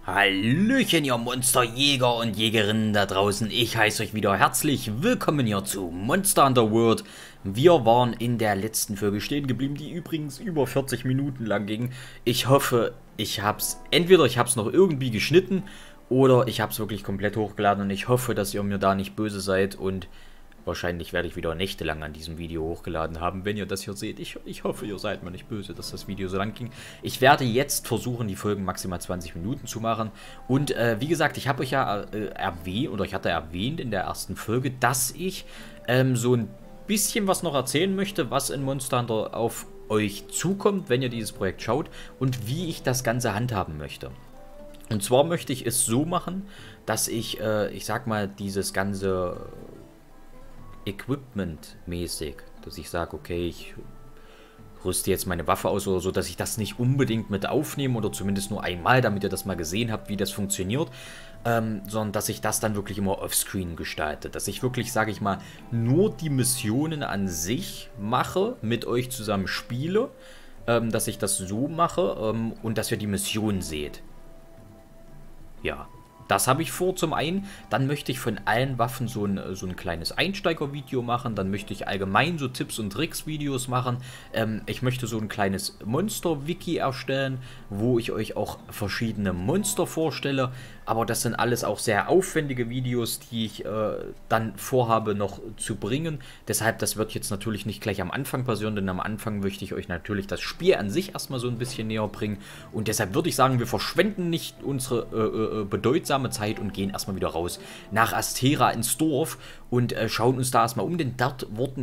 Hallöchen, ihr Monsterjäger und Jägerinnen da draußen. Ich heiße euch wieder herzlich willkommen hier zu Monster Hunter World. Wir waren in der letzten Folge stehen geblieben, die übrigens über 40 Minuten lang ging. Ich hoffe, entweder ich hab's noch irgendwie geschnitten oder ich hab's wirklich komplett hochgeladen und ich hoffe, dass ihr mir da nicht böse seid und wahrscheinlich werde ich wieder nächtelang an diesem Video hochgeladen haben, wenn ihr das hier seht. Ich hoffe, ihr seid mir nicht böse, dass das Video so lang ging. Ich werde jetzt versuchen, die Folgen maximal 20 Minuten zu machen. Und wie gesagt, ich habe euch ja erwähnt, oder ich hatte erwähnt in der ersten Folge, dass ich so ein bisschen was noch erzählen möchte, was in Monster Hunter auf euch zukommt, wenn ihr dieses Projekt schaut und wie ich das Ganze handhaben möchte. Und zwar möchte ich es so machen, dass ich sag mal, dieses ganze Equipment-mäßig, dass ich sage, okay, ich rüste jetzt meine Waffe aus oder so, dass ich das nicht unbedingt mit aufnehme oder zumindest nur einmal, damit ihr das mal gesehen habt, wie das funktioniert, sondern dass ich das dann wirklich immer offscreen gestalte, dass ich wirklich, sage ich mal, nur die Missionen an sich mache, mit euch zusammen spiele, dass ich das so mache und dass ihr die Mission seht. Ja. Das habe ich vor zum einen. Dann möchte ich von allen Waffen so ein kleines Einsteigervideo machen. Dann möchte ich allgemein so Tipps und Tricks Videos machen. Ich möchte so ein kleines Monster-Wiki erstellen, wo ich euch auch verschiedene Monster vorstelle. Aber das sind alles auch sehr aufwendige Videos, die ich dann vorhabe noch zu bringen. Deshalb, das wird jetzt natürlich nicht gleich am Anfang passieren, denn am Anfang möchte ich euch natürlich das Spiel an sich erstmal so ein bisschen näher bringen. Und deshalb würde ich sagen, wir verschwenden nicht unsere bedeutsame Zeit und gehen erstmal wieder raus nach Astera ins Dorf und schauen uns da erstmal um, denn dort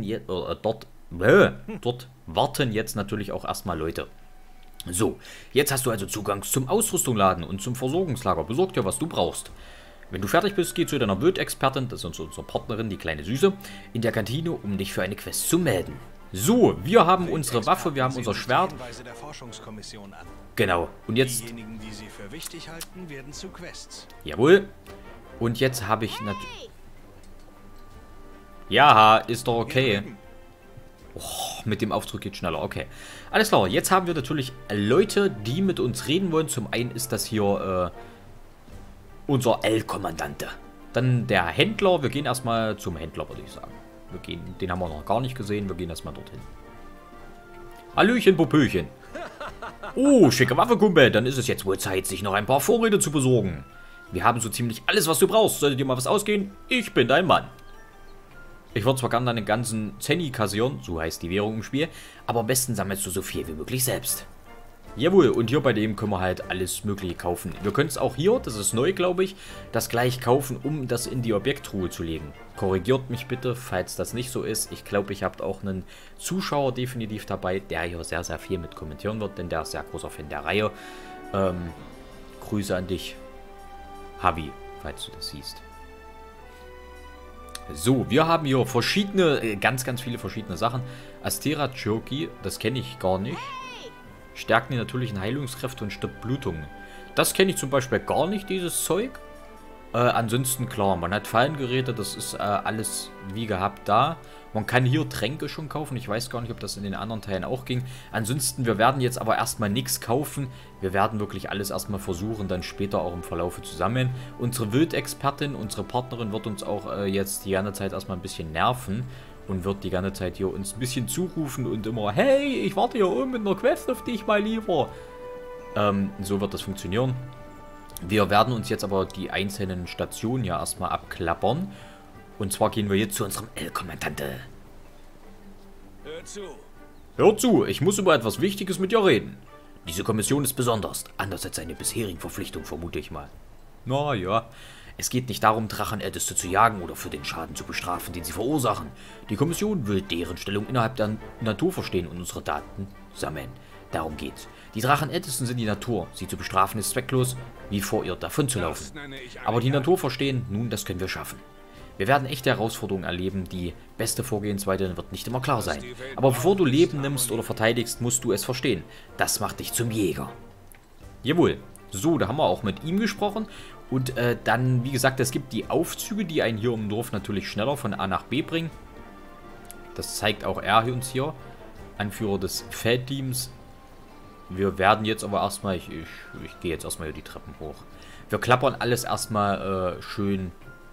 warten jetzt natürlich auch erstmal Leute. So, jetzt hast du also Zugang zum Ausrüstungsladen und zum Versorgungslager. Besorg dir, was du brauchst. Wenn du fertig bist, geh zu deiner Wildexpertin, das ist unsere Partnerin, die kleine Süße, in der Kantine, um dich für eine Quest zu melden. So, wir haben unsere Waffe, wir haben unser Schwert. Genau, und jetzt... Diejenigen, die sie für wichtig halten, werden zu Quests. Jawohl. Und jetzt habe ich natürlich... Ja, ist doch okay. Oh, mit dem Aufzug geht schneller, okay. Alles klar, jetzt haben wir natürlich Leute, die mit uns reden wollen. Zum einen ist das hier unser L-Kommandante. Dann der Händler, wir gehen erstmal zum Händler, würde ich sagen. Den haben wir noch gar nicht gesehen, wir gehen erstmal dorthin. Hallöchen, Popöchen. Oh, schicke Waffe, Kumpel. Dann ist es jetzt wohl Zeit, sich noch ein paar Vorräte zu besorgen. Wir haben so ziemlich alles, was du brauchst. Sollte dir mal was ausgehen? Ich bin dein Mann. Ich würde zwar gerne deine ganzen Zenny kassieren, so heißt die Währung im Spiel, aber am besten sammelst du so viel wie möglich selbst. Jawohl, und hier bei dem können wir halt alles Mögliche kaufen. Wir können es auch hier, das ist neu, glaube ich, das gleich kaufen, um das in die Objekttruhe zu legen. Korrigiert mich bitte, falls das nicht so ist. Ich glaube, ich habe auch einen Zuschauer definitiv dabei, der hier sehr, sehr viel mit kommentieren wird, denn der ist sehr großer Fan der Reihe. Grüße an dich, Havi, falls du das siehst. So, wir haben hier verschiedene, ganz viele verschiedene Sachen. Astera Cherokee, das kenne ich gar nicht. Stärken die natürlichen Heilungskräfte und stoppt Blutungen. Das kenne ich zum Beispiel gar nicht, dieses Zeug. Ansonsten klar, man hat Fallengeräte, das ist alles wie gehabt da. Man kann hier Tränke schon kaufen, ich weiß gar nicht, ob das in den anderen Teilen auch ging. Ansonsten, wir werden jetzt aber erstmal nichts kaufen. Wir werden wirklich alles erstmal versuchen, dann später auch im Verlauf zu sammeln. Unsere Wildexpertin, unsere Partnerin wird uns auch jetzt die ganze Zeit erstmal ein bisschen nerven. Und wird die ganze Zeit hier uns ein bisschen zurufen und immer, hey, ich warte hier oben mit einer Quest auf dich, mein Lieber. So wird das funktionieren. Wir werden uns jetzt aber die einzelnen Stationen ja erstmal abklappern. Und zwar gehen wir jetzt zu unserem L-Kommandante. Hör zu. Hör zu, ich muss über etwas Wichtiges mit dir reden. Diese Kommission ist besonders, anders als seine bisherigen Verpflichtungen, vermute ich mal. Naja. Es geht nicht darum, Drachenälteste zu jagen oder für den Schaden zu bestrafen, den sie verursachen. Die Kommission will deren Stellung innerhalb der Natur verstehen und unsere Daten sammeln. Darum geht's. Die Drachenältesten sind die Natur. Sie zu bestrafen ist zwecklos, wie vor ihr davon zu laufen. Aber die Natur verstehen, nun, das können wir schaffen. Wir werden echte Herausforderungen erleben. Die beste Vorgehensweise wird nicht immer klar sein. Aber bevor du Leben nimmst oder verteidigst, musst du es verstehen. Das macht dich zum Jäger. Jawohl. So, da haben wir auch mit ihm gesprochen. Und dann, wie gesagt, es gibt die Aufzüge, die einen hier im Dorf natürlich schneller von A nach B bringen. Das zeigt auch er uns hier. Anführer des Feldteams. Wir werden jetzt aber erstmal, ich gehe jetzt erstmal hier die Treppen hoch. Wir klappern alles erstmal schön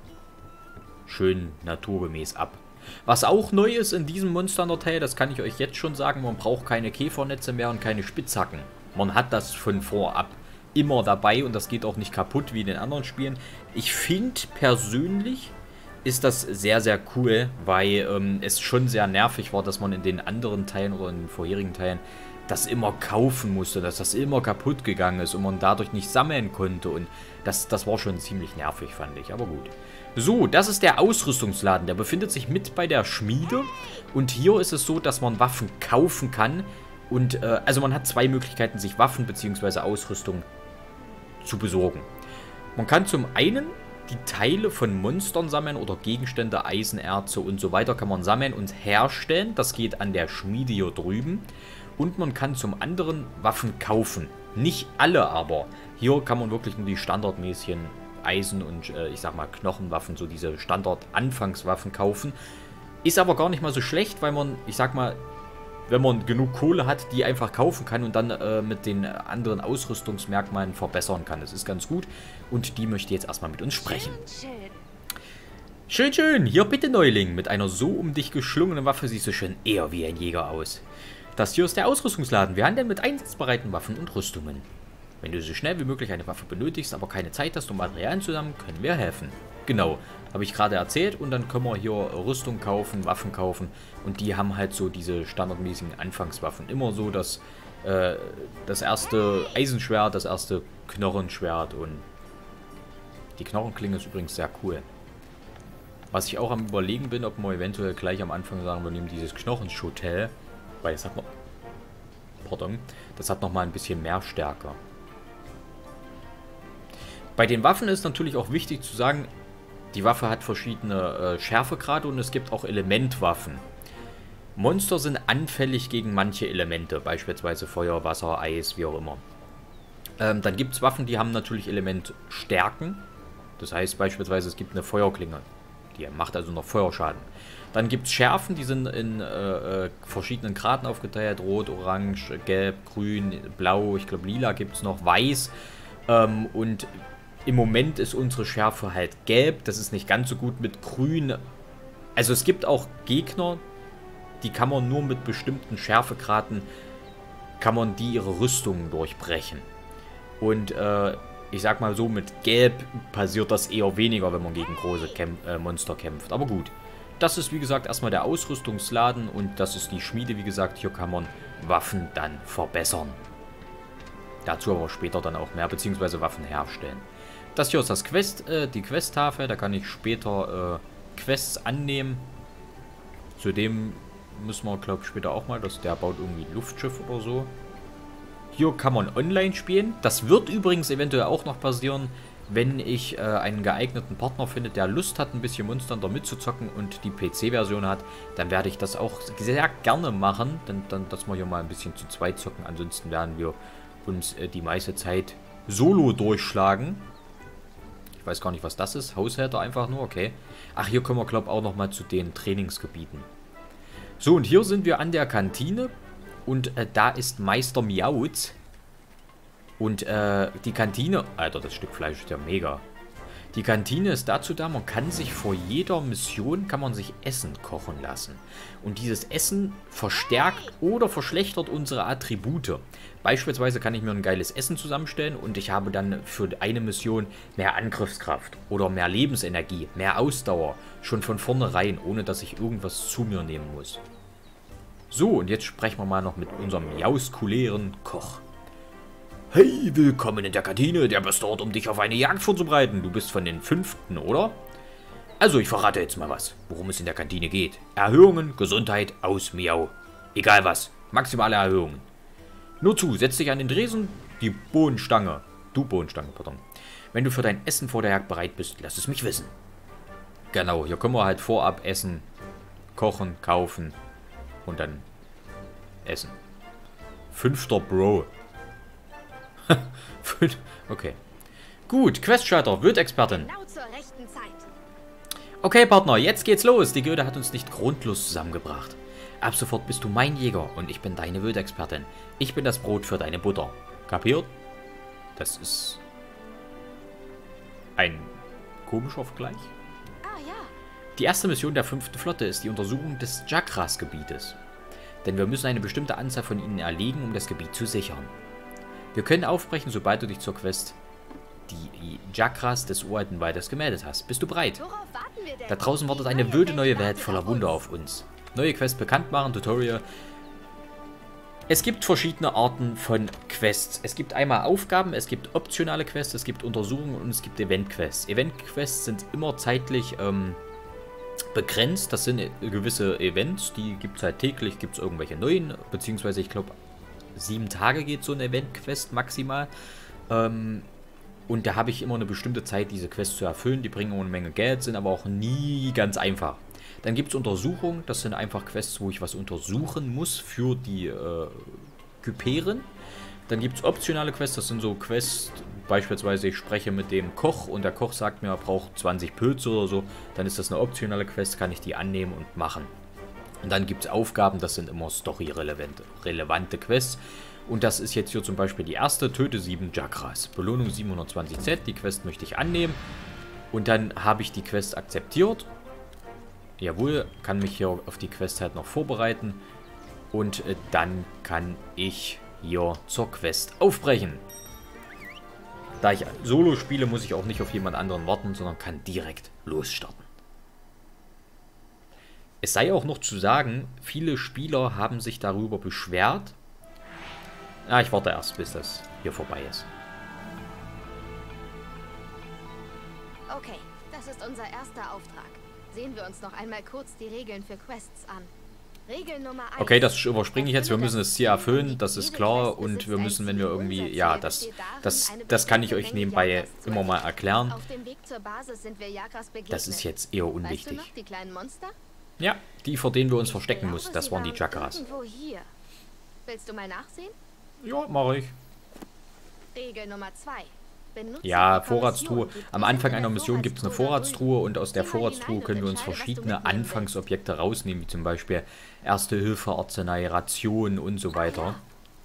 naturgemäß ab. Was auch neu ist in diesem Monster Hunter, das kann ich euch jetzt schon sagen, man braucht keine Käfernetze mehr und keine Spitzhacken. Man hat das von vorab immer dabei und das geht auch nicht kaputt wie in den anderen Spielen. Ich finde persönlich ist das sehr, sehr cool, weil es schon sehr nervig war, dass man in den anderen Teilen oder in den vorherigen Teilen das immer kaufen musste, dass das immer kaputt gegangen ist und man dadurch nicht sammeln konnte und das war schon ziemlich nervig, fand ich, aber gut. So, das ist der Ausrüstungsladen, der befindet sich mit bei der Schmiede und hier ist es so, dass man Waffen kaufen kann und, also man hat zwei Möglichkeiten, sich Waffen bzw. Ausrüstung zu besorgen. Man kann zum einen die Teile von Monstern sammeln oder Gegenstände, Eisenerze und so weiter kann man sammeln und herstellen, das geht an der Schmiede hier drüben. Und man kann zum anderen Waffen kaufen. Nicht alle aber. Hier kann man wirklich nur die standardmäßigen Eisen- und ich sag mal Knochenwaffen, so diese Standard-Anfangswaffen kaufen. Ist aber gar nicht mal so schlecht, weil man, ich sag mal, wenn man genug Kohle hat, die einfach kaufen kann und dann mit den anderen Ausrüstungsmerkmalen verbessern kann. Das ist ganz gut. Und die möchte jetzt erstmal mit uns sprechen. Schön, schön. Hier bitte, Neuling. Mit einer so um dich geschlungenen Waffe siehst du schon eher wie ein Jäger aus. Das hier ist der Ausrüstungsladen. Wir handeln mit einsatzbereiten Waffen und Rüstungen. Wenn du so schnell wie möglich eine Waffe benötigst, aber keine Zeit hast, um Materialien zusammen, können wir helfen. Genau, habe ich gerade erzählt und dann können wir hier Rüstung kaufen, Waffen kaufen und die haben halt so diese standardmäßigen Anfangswaffen. Immer so das erste Eisenschwert, das erste Knochenschwert und die Knochenklinge ist übrigens sehr cool. Was ich auch am Überlegen bin, ob wir eventuell gleich am Anfang sagen, wir nehmen dieses Knochenschotel. Weil das hat noch, pardon, das hat nochmal ein bisschen mehr Stärke. Bei den Waffen ist natürlich auch wichtig zu sagen, die Waffe hat verschiedene Schärfegrade und es gibt auch Elementwaffen. Monster sind anfällig gegen manche Elemente, beispielsweise Feuer, Wasser, Eis, wie auch immer. Dann gibt es Waffen, die haben natürlich Elementstärken. Das heißt beispielsweise, es gibt eine Feuerklinge. Die macht also noch Feuerschaden. Dann gibt es Schärfen, die sind in verschiedenen Graden aufgeteilt. Rot, Orange, Gelb, Grün, Blau, ich glaube Lila gibt es noch, Weiß. Und im Moment ist unsere Schärfe halt Gelb. Das ist nicht ganz so gut mit Grün. Also es gibt auch Gegner, die kann man nur mit bestimmten Schärfegraden, kann man die ihre Rüstungen durchbrechen. Und ich sag mal so, mit Gelb passiert das eher weniger, wenn man gegen große Monster kämpft. Aber gut. Das ist wie gesagt erstmal der Ausrüstungsladen und das ist die Schmiede, wie gesagt, hier kann man Waffen dann verbessern. Dazu aber später dann auch mehr, beziehungsweise Waffen herstellen. Das hier ist das die Questtafel, da kann ich später Quests annehmen. Zudem müssen wir, glaube ich, später auch mal, der baut irgendwie ein Luftschiff oder so. Hier kann man online spielen. Das wird übrigens eventuell auch noch passieren, wenn ich einen geeigneten Partner finde, der Lust hat, ein bisschen Monster Hunter mitzuzocken und die PC-Version hat, dann werde ich das auch sehr gerne machen, dass wir hier mal ein bisschen zu zweit zocken. Ansonsten werden wir uns die meiste Zeit solo durchschlagen. Ich weiß gar nicht, was das ist. Haushälter einfach nur, okay. Ach, hier kommen wir, glaube ich, auch noch mal zu den Trainingsgebieten. So, und hier sind wir an der Kantine und da ist Meister Miauz. Und die Kantine, Alter, das Stück Fleisch ist ja mega. Die Kantine ist dazu da, man kann sich vor jeder Mission, kann man sich Essen kochen lassen. Und dieses Essen verstärkt oder verschlechtert unsere Attribute. Beispielsweise kann ich mir ein geiles Essen zusammenstellen und ich habe dann für eine Mission mehr Angriffskraft oder mehr Lebensenergie, mehr Ausdauer. Schon von vornherein, ohne dass ich irgendwas zu mir nehmen muss. So, und jetzt sprechen wir mal noch mit unserem jauskulären Koch. Hey, willkommen in der Kantine. Der bist dort, um dich auf eine Jagd vorzubereiten. Du bist von den 5., oder? Also, ich verrate jetzt mal was, worum es in der Kantine geht. Erhöhungen, Gesundheit, aus Miau. Egal was, maximale Erhöhungen. Nur zu, setz dich an den Dresen, die Bohnenstange. Du Bohnenstange, pardon. Wenn du für dein Essen vor der Jagd bereit bist, lass es mich wissen. Genau, hier können wir halt vorab essen, kochen, kaufen und dann essen. 5. Bro. Okay. Gut, Questschalter, Wildexpertin. Genau zur rechten Zeit. Okay, Partner, jetzt geht's los. Die Gilde hat uns nicht grundlos zusammengebracht. Ab sofort bist du mein Jäger und ich bin deine Wildexpertin. Ich bin das Brot für deine Butter. Kapiert? Das ist ein komischer Vergleich. Ah ja. Die erste Mission der 5. Flotte ist die Untersuchung des Jakras-Gebietes. Denn wir müssen eine bestimmte Anzahl von ihnen erlegen, um das Gebiet zu sichern. Wir können aufbrechen, sobald du dich zur Quest die Jakras des uralten Waldes gemeldet hast. Bist du bereit? Worauf warten wir denn? Da draußen wartet eine wilde neue Welt voller Wunder auf uns. Neue Quests bekannt machen, Tutorial. Es gibt verschiedene Arten von Quests. Es gibt einmal Aufgaben, es gibt optionale Quests, es gibt Untersuchungen und es gibt Event-Quests. Event-Quests sind immer zeitlich begrenzt. Das sind gewisse Events, die gibt es halt täglich, gibt es irgendwelche neuen, beziehungsweise ich glaube 7 Tage geht so eine Event-Quest maximal. Und da habe ich immer eine bestimmte Zeit, diese Quests zu erfüllen. Die bringen immer eine Menge Geld, sind aber auch nie ganz einfach. Dann gibt es Untersuchungen, das sind einfach Quests, wo ich was untersuchen muss für die Kyperen. Dann gibt es optionale Quests, das sind so Quests, beispielsweise ich spreche mit dem Koch und der Koch sagt mir, er braucht 20 Pilze oder so. Dann ist das eine optionale Quest, kann ich die annehmen und machen. Und dann gibt es Aufgaben, das sind immer story-relevante Quests. Und das ist jetzt hier zum Beispiel die erste, töte 7 Jakras. Belohnung 720Z, die Quest möchte ich annehmen. Und dann habe ich die Quest akzeptiert. Jawohl, kann mich hier auf die Quest halt noch vorbereiten. Und dann kann ich hier zur Quest aufbrechen. Da ich Solo spiele, muss ich auch nicht auf jemand anderen warten, sondern kann direkt losstarten. Es sei auch noch zu sagen, viele Spieler haben sich darüber beschwert. Ich warte erst, bis das hier vorbei ist. Okay, das ist unser erster Auftrag. Sehen wir uns noch einmal kurz die Regeln für Quests an. Regel Nummer 1. Okay, das überspringe ich jetzt. Wir müssen das Ziel erfüllen, das ist klar. Und wir müssen, wenn wir irgendwie... Ja, das kann ich euch nebenbei immer mal erklären. Das ist jetzt eher unwichtig. Weißt du noch, die kleinen Monster? Ja, die, vor denen wir uns verstecken mussten, das waren die Jakras. Willst du mal nachsehen? Ja, mache ich. Regel Nummer 2. Ja, Vorratstruhe. Am Anfang einer Mission gibt es eine Vorratstruhe und aus der Vorratstruhe können wir uns verschiedene Anfangsobjekte rausnehmen, wie zum Beispiel Erste Hilfe, Arznei, Ration und so weiter.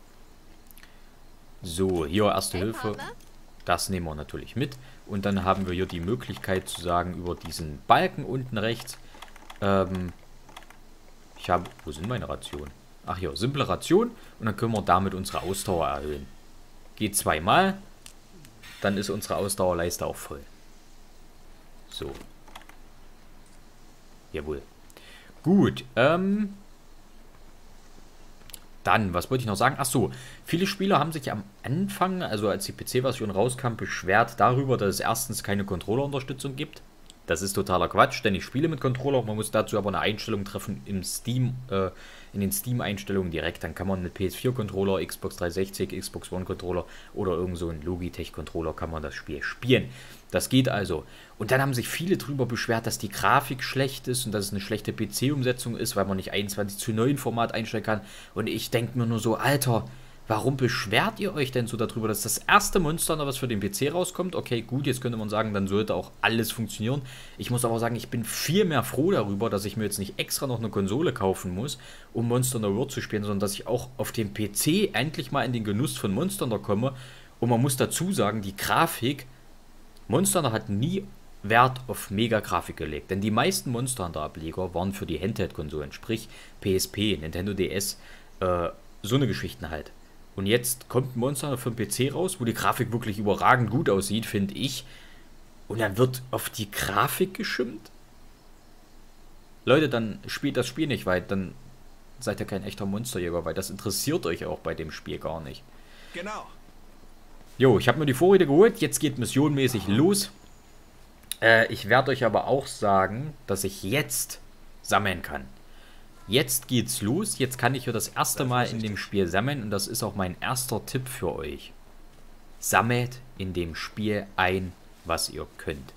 So, hier Erste Hilfe. Das nehmen wir natürlich mit. Und dann haben wir hier die Möglichkeit zu sagen, über diesen Balken unten rechts. Wo sind meine Rationen? Ach hier, simple Ration. Und dann können wir damit unsere Ausdauer erhöhen. Geht 2-mal. Dann ist unsere Ausdauerleiste auch voll. So. Jawohl. Gut, Dann, was wollte ich noch sagen? Ach so, viele Spieler haben sich am Anfang, also als die PC-Version rauskam, beschwert darüber, dass es erstens keine Controller-Unterstützung gibt. Das ist totaler Quatsch, denn ich spiele mit Controller. Man muss dazu aber eine Einstellung treffen im Steam, in den Steam-Einstellungen direkt. Dann kann man mit PS4-Controller, Xbox 360, Xbox One-Controller oder irgend so ein Logitech-Controller kann man das Spiel spielen. Das geht also. Und dann haben sich viele darüber beschwert, dass die Grafik schlecht ist und dass es eine schlechte PC-Umsetzung ist, weil man nicht 21:9 Format einstellen kann. Und ich denke mir nur so, Alter, warum beschwert ihr euch denn so darüber, dass das erste Monster noch was für den PC rauskommt? Okay, gut, jetzt könnte man sagen, dann sollte auch alles funktionieren. Ich muss aber sagen, ich bin viel mehr froh darüber, dass ich mir jetzt nicht extra noch eine Konsole kaufen muss, um Monster Hunter World zu spielen, sondern dass ich auch auf dem PC endlich mal in den Genuss von Monster Hunter komme. Und man muss dazu sagen, die Grafik, Monster Hunter hat nie Wert auf Mega-Grafik gelegt, denn die meisten Monster Hunter-Ableger waren für die Handheld-Konsolen, sprich PSP, Nintendo DS, so eine Geschichten halt. Und jetzt kommt ein Monster Hunter für den PC raus, wo die Grafik wirklich überragend gut aussieht, finde ich. Und dann wird auf die Grafik geschimpft. Leute, dann spielt das Spiel nicht weit, dann seid ihr kein echter Monsterjäger, weil das interessiert euch auch bei dem Spiel gar nicht. Genau. Jo, ich habe mir die Vorräte geholt, jetzt geht missionmäßig los. Ich werde euch aber auch sagen, dass ich jetzt sammeln kann. Jetzt geht's los, jetzt kann ich ja das erste Mal in dem Spiel sammeln und das ist auch mein erster Tipp für euch. Sammelt in dem Spiel ein, was ihr könnt.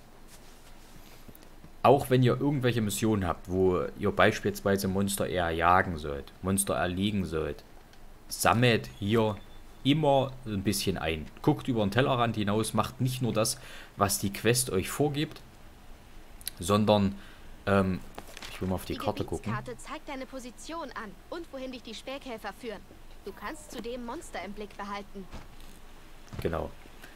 Auch wenn ihr irgendwelche Missionen habt, wo ihr beispielsweise Monster eher jagen sollt, Monster erlegen sollt, sammelt hier immer ein bisschen ein. Guckt über den Tellerrand hinaus, macht nicht nur das, was die Quest euch vorgibt, sondern, ich Ich will mal auf die Karte gucken. Die Gebietskarte zeigt deine Position an und wohin dich die Spähkäfer führen. Du kannst zudem Monster im Blick behalten. Genau.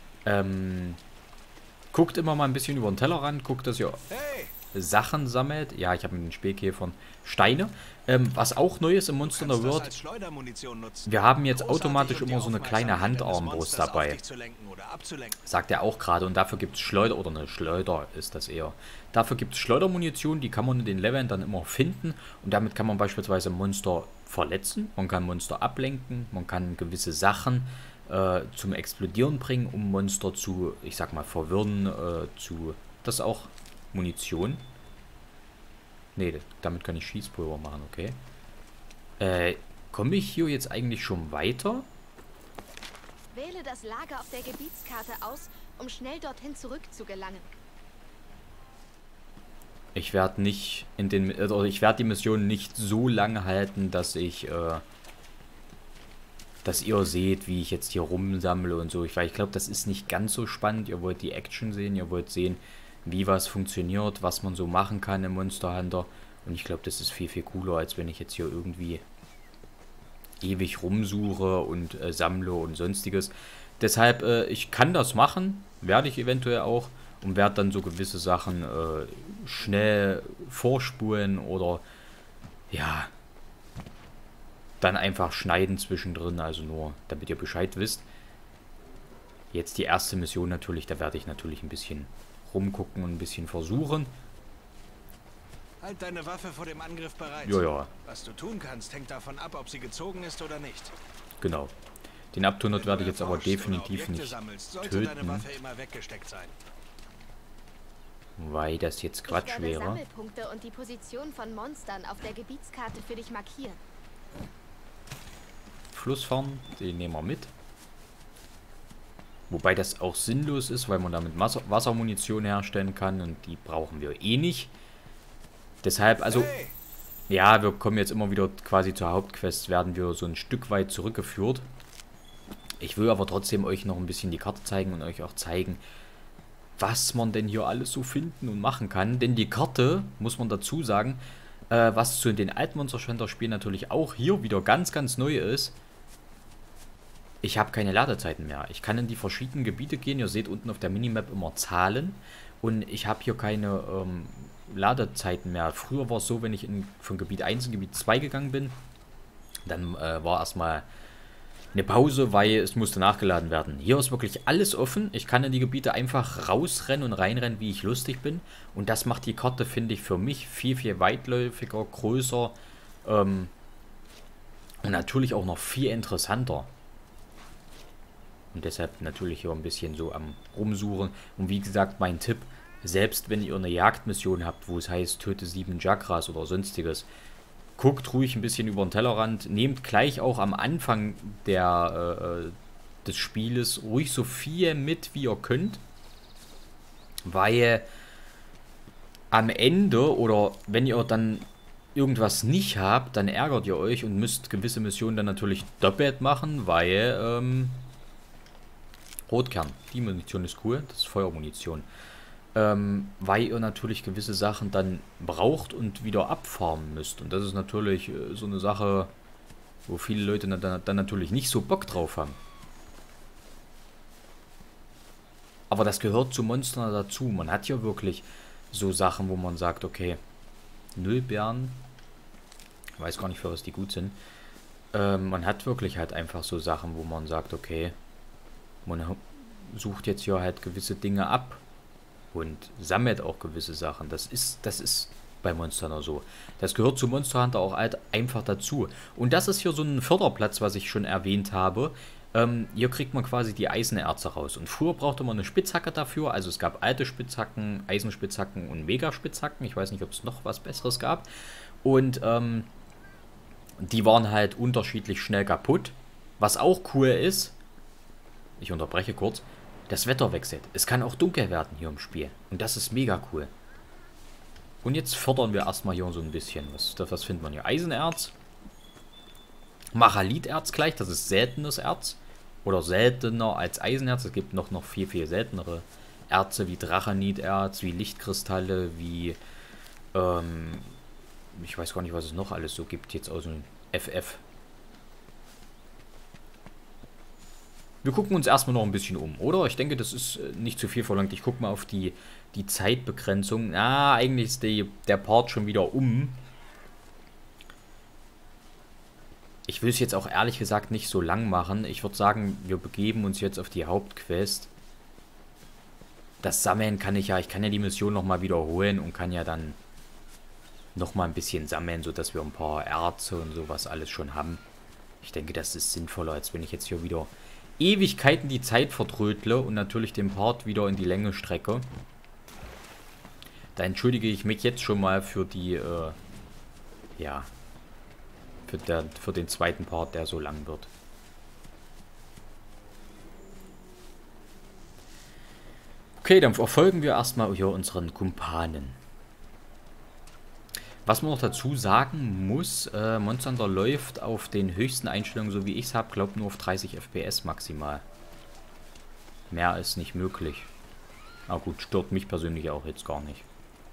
Guckt immer mal ein bisschen über den Tellerrand, guckt, dass ihr Sachen sammelt. Ja, ich habe mit den Spähkäfern Steine. Was auch neu ist im Monster Hunter World, wir haben jetzt automatisch immer so eine kleine Handarmbrust dabei. Sagt er auch gerade. Und dafür gibt es Schleuder, oder eine Schleuder ist das eher. Dafür gibt es Schleudermunition, die kann man in den Leveln dann immer finden. Und damit kann man beispielsweise Monster verletzen, man kann Monster ablenken, man kann gewisse Sachen zum Explodieren bringen, um Monster zu, ich sag mal, verwirren, das ist auch Munition. Ne, damit kann ich Schießpulver machen, okay. Komme ich hier jetzt eigentlich schon weiter? Wähle das Lager auf der Gebietskarte aus, um schnell dorthin zurückzugelangen. Ich werde nicht ich werde die Mission nicht so lange halten, dass dass ihr seht, wie ich jetzt hier rumsammle und so. Weil ich glaube, das ist nicht ganz so spannend. Ihr wollt die Action sehen, ihr wollt sehen, wie was funktioniert, was man so machen kann im Monster Hunter. Und ich glaube, das ist viel, viel cooler, als wenn ich jetzt hier irgendwie ewig rumsuche und sammle und sonstiges. Deshalb, ich kann das machen, werde ich eventuell auch, und werde dann so gewisse Sachen schnell vorspulen oder ja, dann einfach schneiden zwischendrin, also nur, damit ihr Bescheid wisst. Jetzt die erste Mission natürlich, da werde ich natürlich ein bisschen rumgucken und ein bisschen versuchen. Halt deine Waffe vor dem Angriff bereit. Ja. Was du tun kannst, hängt davon ab, ob sie gezogen ist oder nicht. Genau. Den Abtunnert werde ich jetzt aber definitiv nicht töten, deine Waffe immer weggesteckt sein. Weil das jetzt Quatsch wäre. Sammelpunkte und die Position von Monstern auf der Gebietskarte für dich markieren. Flussfahren, den nehmen wir mit. Wobei das auch sinnlos ist, weil man damit Wassermunition herstellen kann und die brauchen wir eh nicht. Deshalb, also, ja, wir kommen jetzt immer wieder quasi zur Hauptquest, werden wir so ein Stück weit zurückgeführt. Ich will aber trotzdem euch noch ein bisschen die Karte zeigen und euch auch zeigen, was man denn hier alles so finden und machen kann. Denn die Karte, muss man dazu sagen, was zu den alten Monster Hunter Spielen natürlich auch hier wieder ganz, ganz neu ist. Ich habe keine Ladezeiten mehr. Ich kann in die verschiedenen Gebiete gehen. Ihr seht unten auf der Minimap immer Zahlen. Und ich habe hier keine Ladezeiten mehr. Früher war es so, wenn ich von Gebiet 1 in Gebiet 2 gegangen bin, dann war erstmal eine Pause, weil es musste nachgeladen werden. Hier ist wirklich alles offen. Ich kann in die Gebiete einfach rausrennen und reinrennen, wie ich lustig bin. Und das macht die Karte, finde ich, für mich viel, viel weitläufiger, größer und natürlich auch noch viel interessanter. Und deshalb natürlich hier ein bisschen so am Rumsuchen. Und wie gesagt, mein Tipp, selbst wenn ihr eine Jagdmission habt, wo es heißt, töte 7 Jagras oder sonstiges, guckt ruhig ein bisschen über den Tellerrand. Nehmt gleich auch am Anfang des Spieles ruhig so viel mit, wie ihr könnt. Weil am Ende, oder wenn ihr dann irgendwas nicht habt, dann ärgert ihr euch und müsst gewisse Missionen dann natürlich doppelt machen, weil Rotkern, die Munition ist cool, das ist Feuermunition. Weil ihr natürlich gewisse Sachen dann braucht und wieder abfarmen müsst. Und das ist natürlich so eine Sache, wo viele Leute dann natürlich nicht so Bock drauf haben. Aber das gehört zu Monster dazu. Man hat ja wirklich so Sachen, wo man sagt, okay, Nullbären, ich weiß gar nicht, für was die gut sind. Man hat wirklich halt einfach so Sachen, wo man sagt, okay, man sucht jetzt hier halt gewisse Dinge ab. Und sammelt auch gewisse Sachen. Das ist bei Monster Hunter so. Das gehört zu Monster Hunter auch halt einfach dazu. Und das ist hier so ein Förderplatz, was ich schon erwähnt habe. Hier kriegt man quasi die Eisenerze raus. Und früher brauchte man eine Spitzhacke dafür. Also es gab alte Spitzhacken, Eisenspitzhacken und Megaspitzhacken. Ich weiß nicht, ob es noch was Besseres gab. Und die waren halt unterschiedlich schnell kaputt. Was auch cool ist, ich unterbreche kurz, das Wetter wechselt. Es kann auch dunkel werden hier im Spiel. Und das ist mega cool. Und jetzt fördern wir erstmal hier so ein bisschen. Was findet man hier? Eisenerz. Machaliterz gleich. Das ist seltenes Erz. Oder seltener als Eisenerz. Es gibt noch viel, viel seltenere Erze wie Dracheniterz, wie Lichtkristalle, wie ich weiß gar nicht, was es noch alles so gibt jetzt aus dem FF. Wir gucken uns erstmal noch ein bisschen um, oder? Ich denke, das ist nicht zu viel verlangt. Ich gucke mal auf die Zeitbegrenzung. Eigentlich ist der Part schon wieder um. Ich will es jetzt auch ehrlich gesagt nicht so lang machen. Ich würde sagen, wir begeben uns jetzt auf die Hauptquest. Das Sammeln kann ich ja die Mission nochmal wiederholen und kann ja dann nochmal ein bisschen sammeln, sodass wir ein paar Erze und sowas alles schon haben. Ich denke, das ist sinnvoller, als wenn ich jetzt hier wieder Ewigkeiten die Zeit vertrödle und natürlich den Part wieder in die Länge strecke. Da entschuldige ich mich jetzt schon mal für die, für den zweiten Part, der so lang wird. Okay, dann verfolgen wir erstmal hier unseren Kumpanen. Was man noch dazu sagen muss, Monster Hunter läuft auf den höchsten Einstellungen, so wie ich es habe, glaube nur auf 30 FPS maximal. Mehr ist nicht möglich. Aber gut, stört mich persönlich auch jetzt gar nicht.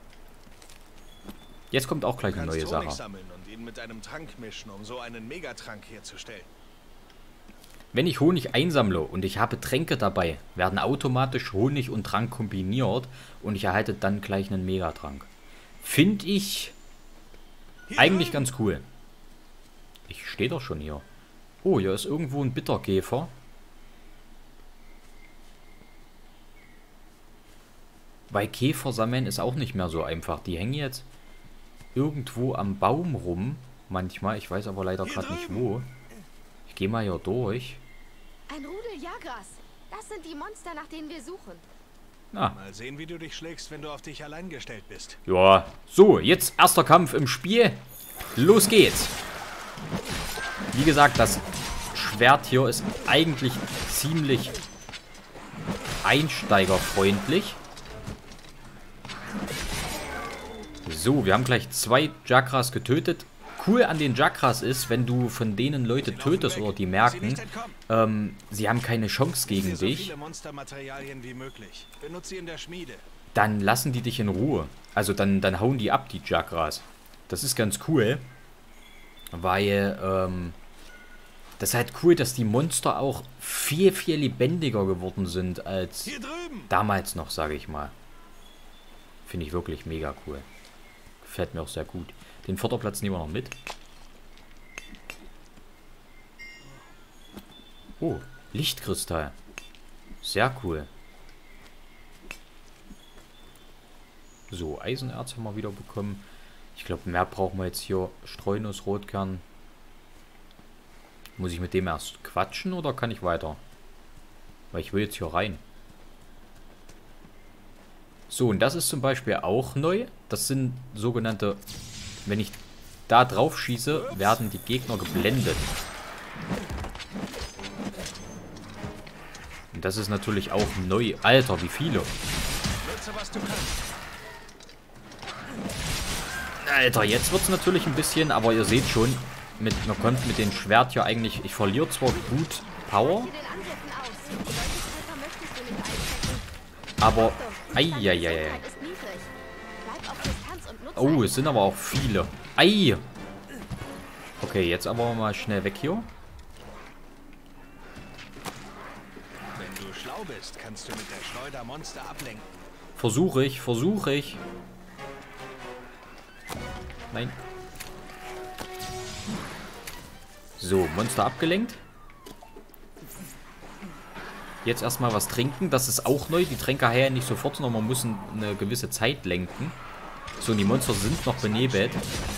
Jetzt kommt auch gleich eine neue Sache. Sammeln und ihn mit einem Trank mischen, um so einen Megatrank herzustellen. Wenn ich Honig einsammle und ich habe Tränke dabei, werden automatisch Honig und Trank kombiniert und ich erhalte dann gleich einen Megatrank. Finde ich eigentlich ganz cool. Ich stehe doch schon hier. Oh, hier ist irgendwo ein Bitterkäfer. Weil Käfer sammeln ist auch nicht mehr so einfach. Die hängen jetzt irgendwo am Baum rum. Manchmal. Ich weiß aber leider gerade nicht wo. Ich gehe mal hier durch. Ein Rudel Jagras. Das sind die Monster, nach denen wir suchen. Mal sehen, wie du dich schlägst, wenn du auf dich allein gestellt bist. Ja, so, jetzt erster Kampf im Spiel. Los geht's. Wie gesagt, das Schwert hier ist eigentlich ziemlich einsteigerfreundlich. So, wir haben gleich 2 Jagras getötet. Cool an den Jagras ist, wenn du von denen Leute tötest oder die merken, sie haben keine Chance gegen dich, dann lassen die dich in Ruhe. Also dann hauen die ab, die Jagras. Das ist ganz cool, weil das ist halt cool, dass die Monster auch viel, viel lebendiger geworden sind als damals noch, sage ich mal. Finde ich wirklich mega cool. Gefällt mir auch sehr gut. Den Vorderplatz nehmen wir noch mit. Oh, Lichtkristall. Sehr cool. So, Eisenerz haben wir wieder bekommen. Ich glaube, mehr brauchen wir jetzt hier. Streunuss, Rotkern. Muss ich mit dem erst quatschen oder kann ich weiter? Weil ich will jetzt hier rein. So, und das ist zum Beispiel auch neu. Das sind sogenannte... Wenn ich da drauf schieße, werden die Gegner geblendet. Und das ist natürlich auch neu. Alter, wie viele? Alter, jetzt wird es natürlich ein bisschen, aber ihr seht schon, man kommt mit dem Schwert hier eigentlich... Ich verliere zwar gut Power, aber... Eieiei. Oh, es sind aber auch viele. Ei! Okay, jetzt aber mal schnell weg hier. Wenn du schlau bist, kannst du mit der Schleuder Monster ablenken. Versuche ich. Nein. So, Monster abgelenkt. Jetzt erstmal was trinken. Das ist auch neu. Die Tränke heilen nicht sofort, sondern man muss eine gewisse Zeit lenken. So, und die Monster sind noch benebelt.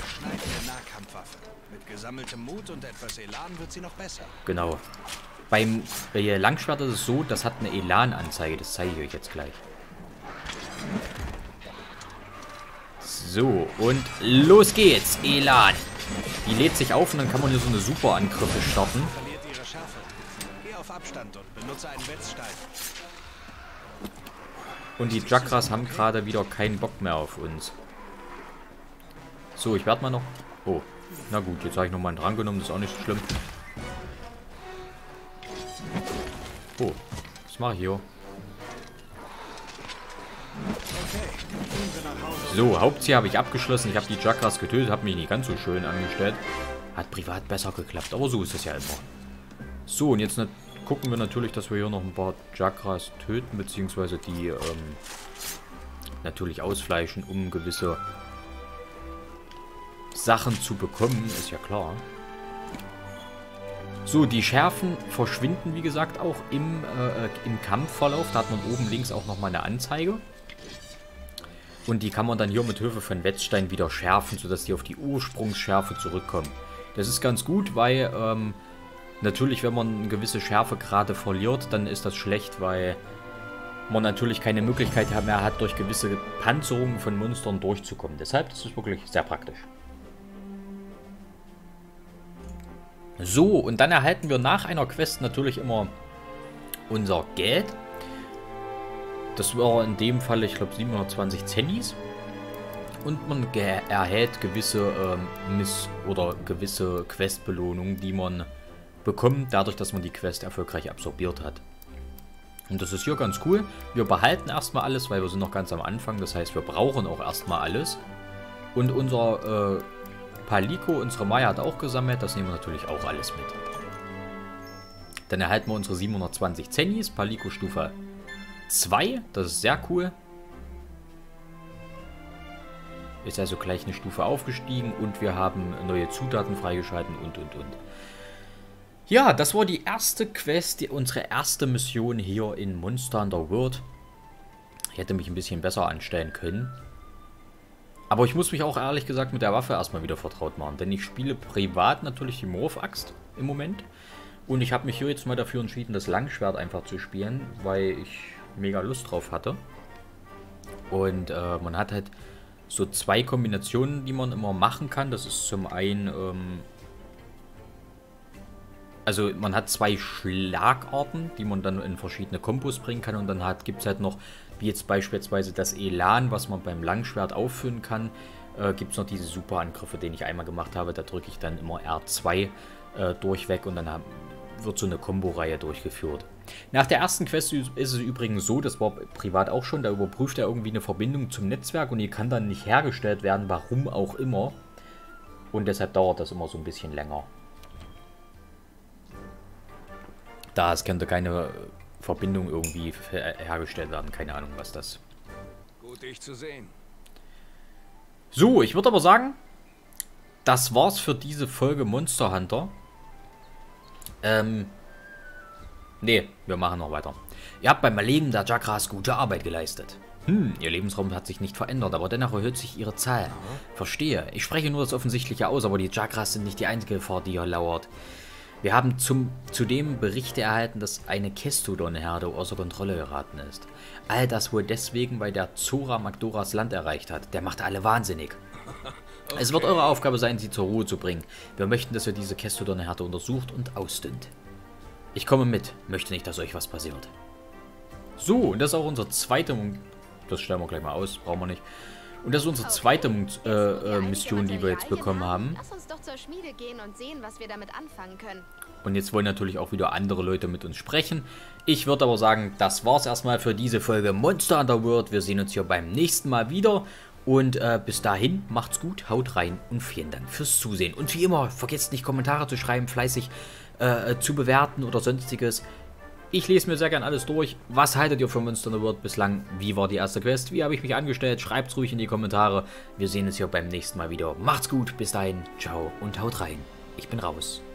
Mit gesammeltem Mut und etwas Elan wird sie noch besser. Genau. Beim Langschwert ist es so, das hat eine Elan-Anzeige. Das zeige ich euch jetzt gleich. So, und los geht's. Elan. Die lädt sich auf und dann kann man hier so eine Super-Angriffe starten. Verliert ihre Schärfe. Geh auf Abstand und benutze einen Wetzstein. Und die Jagras haben gerade wieder keinen Bock mehr auf uns. So, ich werde mal noch... Oh, na gut, jetzt habe ich nochmal einen dran genommen, das ist auch nicht so schlimm. Oh, was mache ich hier? So, Hauptziel habe ich abgeschlossen. Ich habe die Chakras getötet, habe mich nicht ganz so schön angestellt. Hat privat besser geklappt, aber so ist es ja immer. So, und jetzt gucken wir natürlich, dass wir hier noch ein paar Chakras töten, beziehungsweise die natürlich ausfleischen, um gewisse Sachen zu bekommen, ist ja klar. So, die Schärfen verschwinden, wie gesagt, auch im Kampfverlauf. Da hat man oben links auch nochmal eine Anzeige. Und die kann man dann hier mit Hilfe von Wetzstein wieder schärfen, sodass die auf die Ursprungsschärfe zurückkommen. Das ist ganz gut, weil natürlich, wenn man eine gewisse Schärfe gerade verliert, dann ist das schlecht, weil man natürlich keine Möglichkeit mehr hat, durch gewisse Panzerungen von Monstern durchzukommen. Deshalb, das ist wirklich sehr praktisch. So, und dann erhalten wir nach einer Quest natürlich immer unser Geld. Das war in dem Fall, ich glaube, 720 Zennis. Und man erhält gewisse gewisse Questbelohnungen, die man bekommt, dadurch, dass man die Quest erfolgreich absorbiert hat. Und das ist hier ganz cool. Wir behalten erstmal alles, weil wir sind noch ganz am Anfang. Das heißt, wir brauchen auch erstmal alles. Und unser Palico, unsere Maya hat auch gesammelt. Das nehmen wir natürlich auch alles mit. Dann erhalten wir unsere 720 Zennis. Palico Stufe 2. Das ist sehr cool. Ist also gleich eine Stufe aufgestiegen. Und wir haben neue Zutaten freigeschalten und. Ja, das war die erste Quest, unsere erste Mission hier in Monster Hunter World. Ich hätte mich ein bisschen besser anstellen können. Aber ich muss mich auch ehrlich gesagt mit der Waffe erstmal wieder vertraut machen. Denn ich spiele privat natürlich die Morph-Axt im Moment. Und ich habe mich hier jetzt mal dafür entschieden, das Langschwert einfach zu spielen, weil ich mega Lust drauf hatte. Und man hat halt so zwei Kombinationen, die man immer machen kann. Das ist zum einen... Also man hat zwei Schlagarten, die man dann in verschiedene Kombos bringen kann. Und dann gibt es halt noch, wie jetzt beispielsweise das Elan, was man beim Langschwert auffüllen kann. Gibt es noch diese Superangriffe, den ich einmal gemacht habe. Da drücke ich dann immer R2 durchweg und dann wird so eine Kombo-Reihe durchgeführt. Nach der ersten Quest ist es übrigens so, das war privat auch schon, da überprüft er irgendwie eine Verbindung zum Netzwerk und die kann dann nicht hergestellt werden, warum auch immer. Und deshalb dauert das immer so ein bisschen länger. Es könnte keine Verbindung irgendwie hergestellt werden. Keine Ahnung, was das... Gut, dich zu sehen. So, ich würde aber sagen, das war's für diese Folge Monster Hunter. Nee, wir machen noch weiter. Ihr habt beim Erlegen der Chakras gute Arbeit geleistet. Ihr Lebensraum hat sich nicht verändert, aber dennoch erhöht sich ihre Zahl. Verstehe. Ich spreche nur das Offensichtliche aus, aber die Chakras sind nicht die einzige Gefahr, die hier lauert. Wir haben zudem Berichte erhalten, dass eine Kestodon-Herde außer Kontrolle geraten ist. All das wohl deswegen, weil der Zora Magdoras Land erreicht hat. Der macht alle wahnsinnig. Okay. Es wird eure Aufgabe sein, sie zur Ruhe zu bringen. Wir möchten, dass ihr diese Kestodon-Herde untersucht und ausdünnt. Ich komme mit. Möchte nicht, dass euch was passiert. So, und das ist auch unser zweiter... Das stellen wir gleich mal aus, brauchen wir nicht. Und das ist unsere zweite Mission, die wir jetzt bekommen haben. Lass uns doch zur Schmiede gehen und sehen, was wir damit anfangen können. Und jetzt wollen natürlich auch wieder andere Leute mit uns sprechen. Ich würde aber sagen, das war's erstmal für diese Folge Monster Hunter World. Wir sehen uns hier beim nächsten Mal wieder. Und bis dahin, macht's gut, haut rein und vielen Dank fürs Zusehen. Und wie immer, vergesst nicht, Kommentare zu schreiben, fleißig zu bewerten oder sonstiges. Ich lese mir sehr gern alles durch. Was haltet ihr von Monster Hunter World bislang? Wie war die erste Quest? Wie habe ich mich angestellt? Schreibt's ruhig in die Kommentare. Wir sehen uns hier beim nächsten Mal wieder. Macht's gut, bis dahin, ciao und haut rein. Ich bin raus.